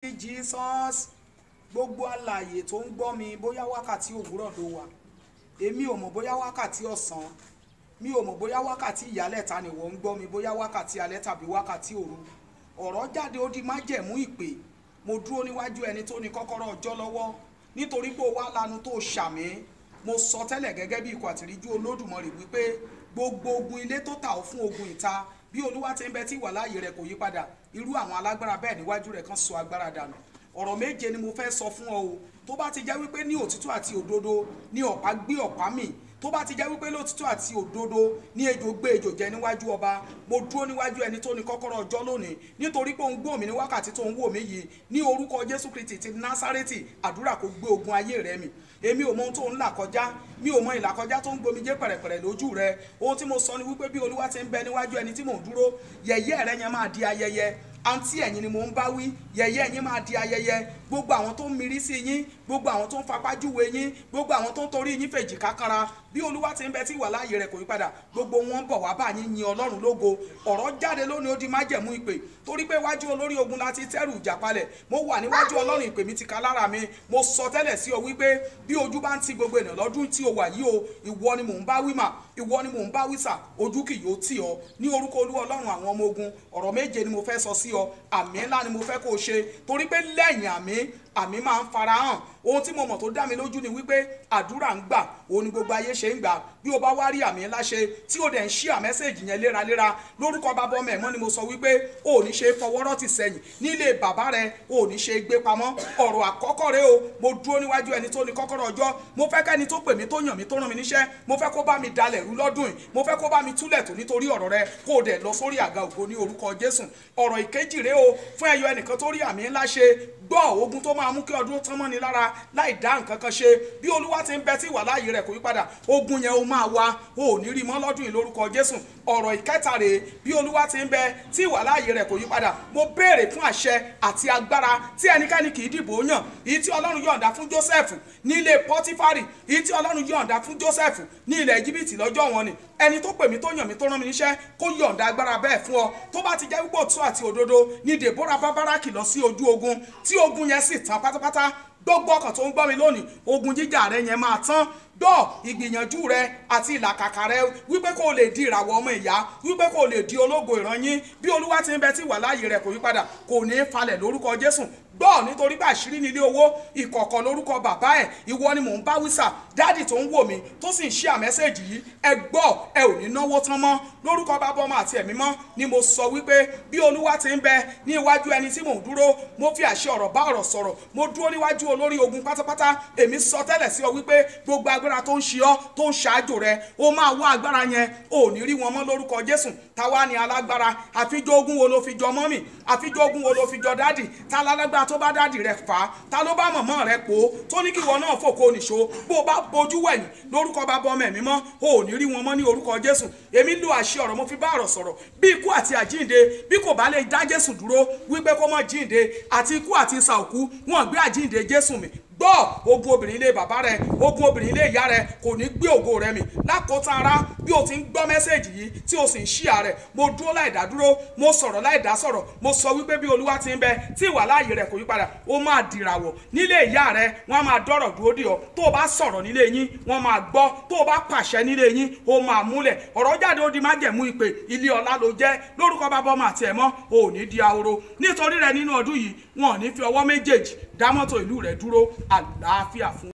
Jesus, gbogbo alààyè tó ń gbọ́ mi bóyá wákàtí òwúrọ̀ ló wà, èmi ò mọ̀ bóyá wákàtí ọ̀sán, mi ò mọ̀ bóyá wákàtí ìyálẹ̀ta ni wọ́n ń gbọ́ mi, bóyá wákàtí alẹ́ tàbí wákàtí òru. Ọ̀rọ̀ jáde ó di májẹ̀mú ìpè. Mo dúró níwájú ẹni tó ní kọ́kọ́rọ́ ọjọ́ lọ́wọ́ nítorí pé ó wá lanu tó ṣàmì. Mo sọ tẹ́lẹ̀ gẹ́gẹ́ bí ikọ̀ àtìríjú Olódùmarè wípé gbogbo ogun ilé tó tà ó fún ogun ìta, bí Olúwa ti ń bẹ tí wà láàyè rẹ̀ kò yí padà, irú àwọn alágbára bẹ́ẹ̀ níwájú rẹ̀ kan sọ agbára dànù. Ọ̀rọ̀ méje ni mo fẹ́ sọ fún ọ o. Tó bá ti jẹ́ wípé ní òtítọ́ àti òdodo ní ọ̀pá gbé ọ̀pá mì, tó bá ti jẹ́ wípé lótítọ́ àti òdodo ní ejò gbé ejò jẹ níwájú ọba, mo dúró níwájú ẹni tó ní kọ́kọ́rọ́ ọjọ́ lónìí nítorí pé ó ń gbọ́ mi ní wákàtí tó ń wò mí yìí, ní orúkọ Jésù Kristi ti Násárẹ́tì, àdúrà kó gbé ogun ayé rẹ mì. Èmi ò mọ ohun tó ń là kọjá, mi ò mọ ìlà kọjá tó ń gbomijé pẹ̀rẹ̀pẹ̀rẹ̀ lójú rẹ. Ohun tí mo sọ ni wípé bí Olúwa ti ń bẹ níwájú ẹni tí mò ń dúró, yẹ̀yẹ́ rẹ yẹn máa di ayẹyẹ. Àǹtí ẹ̀yin ni mò ń bá wí, yẹ̀yẹ́ ẹ̀yin máa di ayẹyẹ. Gbogbo àwọn tó ń mirí sí yín, gbogbo àwọn tó ń fapájúwe yín, gbogbo àwọn tó ń torí yín fèjì kákanra, bí Olúwa ti ń bẹ tí wà láàyè rẹ̀ kò yí padà, gbogbo wọn bọ̀ wá bá yín yin Ọlọ́run lógo. Ọ̀rọ̀ jáde lónìí ó di májẹ̀mú ìpè torí pé wájú olórí ogun láti tẹ́rù ìjà palẹ̀. Mo wà níwájú Ọlọ́run, ìpè mi ti ka lára mi. Mo sọ tẹ́lẹ̀ sí ọ wípé bí ojú bá ń ti gbogbo ènìyàn lọ́dún tí o wà yìí o, ìwọ ni mò ń bá wí mà, ìwọ ni mò ń bá wí sà, ojú kì yóò tì ọ ní orúkọ Olúwa Ọlọ́run àwọn ọmọ ogun. Ọ̀rọ̀ méje ni mo fẹ́ sọ sí ọ, àmì ńlá ni mo fẹ́ kó o ṣe torí pé lẹ́yìn àmì máa ń farahàn. Ohun tí mo mọ̀ tó dá mi lójú ni wípé àdúrà ń gbà, òun ni gbogbo ayé ṣe ń gbà. Bí o bá wá rí àmì ńlá ṣe tí o dẹ̀ ń ṣíà mẹ́sẹ̀jì yẹn léraléra, lórúkọ Bàbá ọmọ ẹ̀mọ́ ni mo sọ wípé o ò ní ṣe fọwọ́rọ́ ti sẹ́yìn nílé bàbá rẹ, o ò ní ṣe gbé pamọ́. Ọ̀rọ̀ àkọ́kọ́ rẹ o, mo dúró níwájú ẹni tó ní kọ́kọ́rọ́ ọjọ́. Mo fẹ́ kẹ́ni tó pè mí, tó yàn mí, tó rán mi níṣẹ́, mo fẹ́ kó bá mi dalẹ̀ rú lọ́dún yìí, mo fẹ́ kó bá mi túlẹ̀ tó nítorí ọ̀rọ̀ rẹ, kó o dẹ̀ lọ sórí àga ògo ní orúkọ Jésù. Ọ̀rọ̀ ìkejì rẹ o, fún ẹyọ ẹnìkan tó rí àmì ńlá ṣe, gbọ́ ogun tó máa mú kí ọdún tán mọ́ni lára láì dá nǹkan kan ṣe. Bí Olúwa ti ń bẹ tí wà láàyè rẹ̀ kò yí padà, ogun yẹn ó máa wá, o ò ní rí mọ́ lọ́dún yìí lórúkọ Jésù. Ọ̀rọ̀ ìkẹta rèé, bí Olúwa ti ń bẹ tí wà láàyè rẹ̀ kò yí padà, mo béèrè fún àṣẹ àti agbára tí ẹnikẹ́ni kì í dìbò yàn, èyí tí Ọlọ́run yọ̀ǹda fún Jósẹ́fù ní ilé Pọ́tífárì, èyí tí Ọlọ́run yọ̀ǹda fún Jósẹ́fù ní ilẹ̀ Íjíbítì lọ́jọ́ wọn ni. Ẹni tó pè mí, tó yàn mí, tó rán mi níṣẹ́, kó yọ̀ǹda agbára bẹ́ẹ̀ fún ọ. Tó bá ti jẹ́ wípé òtítọ́ àti òdodo ni Dèbórà bá Bárákì lọ sí ojú ogun, tí ogun yẹn sì tán pátápátá, gbogbo ọkàn tó ń gbọ́ mi lónìí, ogun jíjà rẹ yẹn máa tán. Gbọ́ ìgbìyànjú rẹ àti ìlàkàkà rẹ wípé kó o lè di ìràwọ̀ ọmọ ìyá, wípé kó o lè di ológo ìran yín. Bí Olúwa ti ń bẹ tí wà láàyè rẹ̀ kò yí padà, kò ní í falẹ̀ lórúkọ Jésù. Gbọ́ nítorí pé àṣírí nílé owó, ìkọ̀kọ̀ lórúkọ bàbá ẹ̀, ìwọ ni mò ń bá wísà. Dáàdì tó ń wò mí tó sì ń ṣí àmẹ́sẹ̀jì yìí, ẹ gbọ́, ẹ ò ní náwó tán mọ́ lórúkọ Bàbá ọmọ àti ẹ̀mí mọ́ ni mo sọ wípé bí Olúwa ti ń bẹ ní iwájú ẹni tí mò ń dúró, mo fi àṣẹ ọ̀rọ̀ bá ọ̀rọ̀ sọ̀rọ̀. Mo dúró níwájú olórí ogun pátápátá. Èmi sọ tẹ́lẹ̀ sí ọ wípé gbogbo agbára tó ń ṣe ọ́, tó ń ṣáájú rẹ, ó máa wá agbára yẹn, ò ní rí wọn mọ́ lórúkọ Jésù. Táwa ni alágbára? Àfijọ́ ogun wo ló fi jọ mọ́mì? Àfijọ́ ogun wo ló fi jọ dádì? Ta lálágbára tó bá dádì rẹ fà á? Ta ló bá mọ̀mọ́ rẹ pò ó tó ní kí ìwọ náà fòkó nìṣó? Bó o bá bojú wẹ̀yìn lórúkọ Bàbá ọmọ ẹ̀mí mọ́, ò ní rí wọn mọ́ ní orúkọ Jésù. Èmi lo àṣẹ ọ̀rọ̀, mo fi bá ọ̀rọ̀ sọ̀rọ̀. Bí ikú àti àjíǹde, bí kò bá lè dá Jésù dúró wípé kó má jíǹde, àti ikú àti ìsà òkú, wọn gbé àjíǹde Jésù mì. Gbọ́, ogun obìnrin ilé bàbá rẹ, ogun obìnrin ilé ìyá rẹ kò ní gbé ògo rẹ mì. Lákòótán ara, bí o ti ń gbọ́ mẹ́sẹ̀jì yìí tí o sì ń ṣíà rẹ̀, mo dúró láì dá dúró, mo sọ̀rọ̀ láì dá sọ̀rọ̀. Mo sọ wípé bí Olúwa ti ń bẹ tí ìwà láàyè rẹ̀ kò yí padà, ó máa dìràwọ̀ nílé ìyá rẹ, wọ́n á máa dọ́rọ̀ dúró dì ọ́. Tó o bá sọ̀rọ̀ nílé yín, wọ́n máa gbọ́. Tó o bá pàṣẹ nílé yín, ó máa múlẹ̀. Ọ̀rọ̀ jáde ó di májẹ̀mú ìpè, ilé ọlá ló jẹ́ lórúkọ Bàbá ọmọ àti ẹ̀mọ́, ò ní di ahoro. Nítorí rẹ nínú ọdún yìí, wọn ò ní fi ọwọ́ méjèèjì dá mọ́tò ìlú rẹ dúró. Àlàáfíà fún